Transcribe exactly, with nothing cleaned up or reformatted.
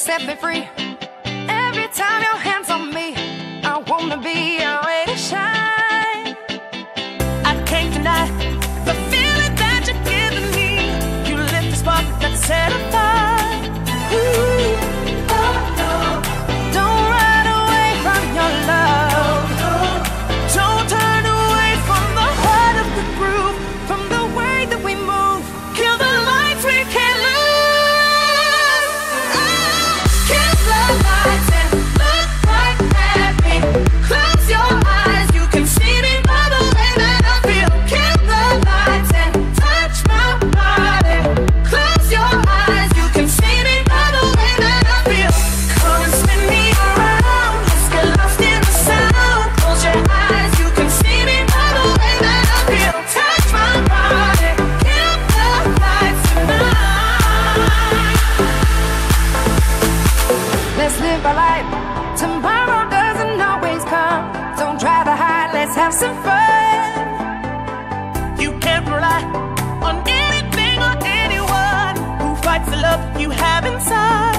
set me free. Every time your hands on me, I wanna be your way to shine. I can't deny the feeling that you're giving me. You lit the spark that set a fire. Ooh, oh no. Don't run away from your love. Don't turn away from the heart of the groove, from the way that we move. Kill the lights, we can't lose. Close your eyes, you can see me by the way that I feel. Kill the lights and touch my body. Close your eyes, you can see me by the way that I feel. Come and spin me around, let's get lost in the sound. Close your eyes, you can see me by the way that I feel. Touch my body, kill the lights tonight. Let's live our life. Tomorrow doesn't always come. Don't try to hide, let's have some fun. You can't rely on anything or anyone who fights the love you have inside.